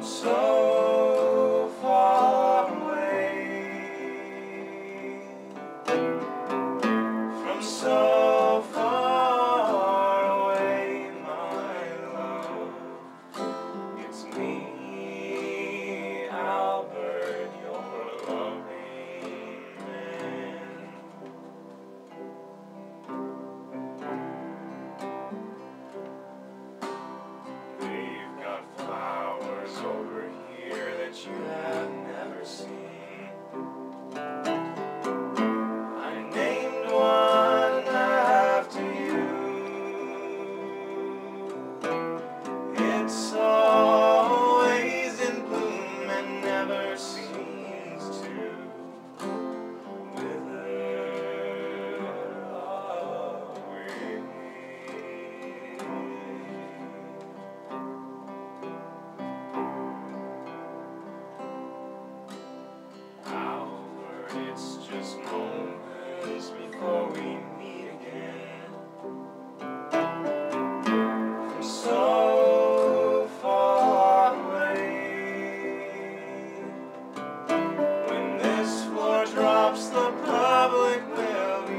so far away, from so far away, my love. It's me, Albert, your loving man. They've got flowers over here that you have never seen. I named one after you. It's always in bloom and never seems to wither away. Albert, it's just moments before we meet again. From so far away, when this floor drops, the public will be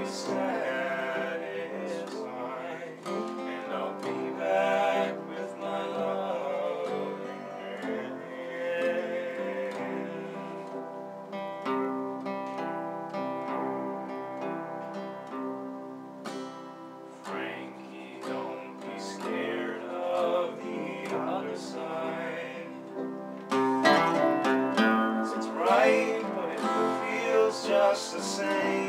satisfied, and I'll be back with my loving hand. Frankie, don't be scared of the other side. It's right, but it feels just the same.